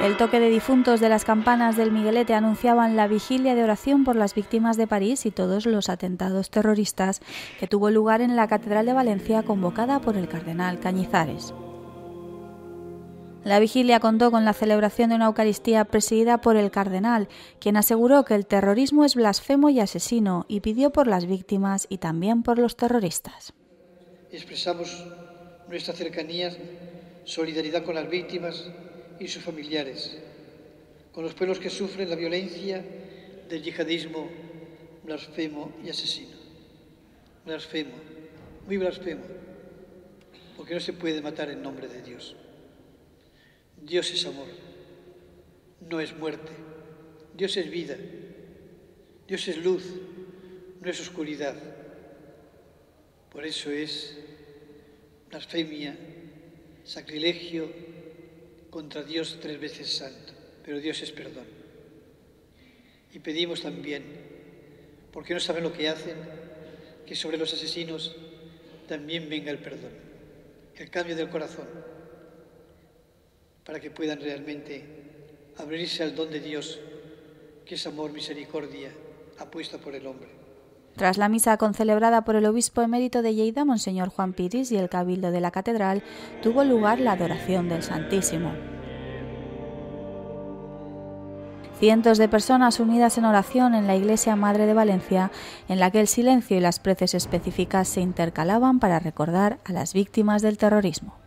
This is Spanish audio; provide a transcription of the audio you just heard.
El toque de difuntos de las campanas del Miguelete anunciaban la vigilia de oración por las víctimas de París y todos los atentados terroristas que tuvo lugar en la Catedral de Valencia, convocada por el cardenal Cañizares. La vigilia contó con la celebración de una Eucaristía presidida por el cardenal, quien aseguró que el terrorismo es blasfemo y asesino y pidió por las víctimas y también por los terroristas. Expresamos nuestra cercanía, solidaridad con las víctimas y sus familiares, con los pueblos que sufren la violencia del yihadismo blasfemo y asesino. Blasfemo, muy blasfemo, porque no se puede matar en nombre de Dios. Dios es amor, no es muerte. Dios es vida, Dios es luz, no es oscuridad. Por eso es blasfemia, sacrilegio contra Dios 3 veces santo, pero Dios es perdón. Y pedimos también, porque no saben lo que hacen, que sobre los asesinos también venga el perdón, el cambio del corazón, para que puedan realmente abrirse al don de Dios, que es amor, misericordia, apuesta por el hombre. Tras la misa concelebrada por el obispo emérito de Lleida, Monseñor Juan Piris, y el cabildo de la catedral, tuvo lugar la adoración del Santísimo. Cientos de personas unidas en oración en la Iglesia Madre de Valencia, en la que el silencio y las preces específicas se intercalaban para recordar a las víctimas del terrorismo.